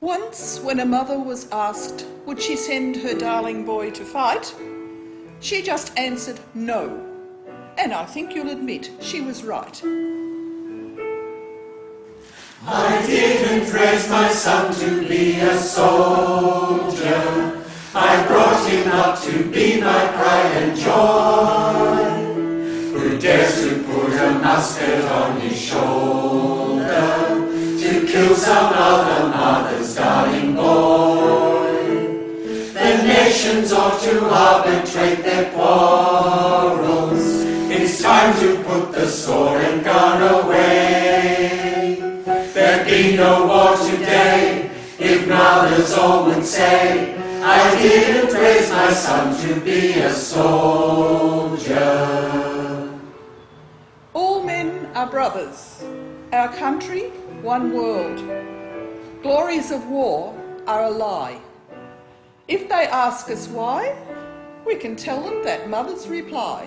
Once, when a mother was asked would she send her darling boy to fight, she just answered no. And I think you'll admit she was right. I didn't raise my son to be a soldier. I brought him up to be my pride and joy. Who dares to put a musket on his shoulder to kill some other mother's darling boy? The nations ought to arbitrate their quarrels. It's time to put the sword and gun away. There'd be no war today if mothers all would say, I didn't raise my son to be a soldier. All men are brothers. Our country, one world. Glories of war are a lie. If they ask us why, we can tell them that mothers reply.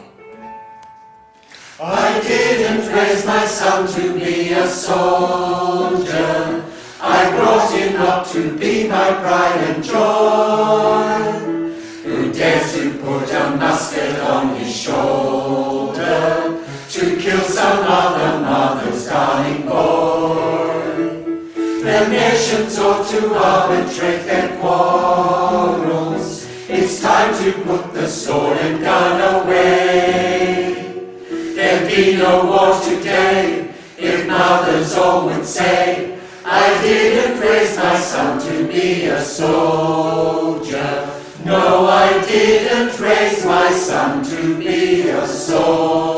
I didn't raise my son to be a soldier. I brought him up to be my pride and joy. Who dares to put a musket on his shoulder to kill some other mother's darling boy? The nations ought to arbitrate their quarrels. It's time to put the sword and gun away. There'd be no war today if mothers all would say, I didn't raise my son to be a soldier. No, I didn't raise my son to be a soldier.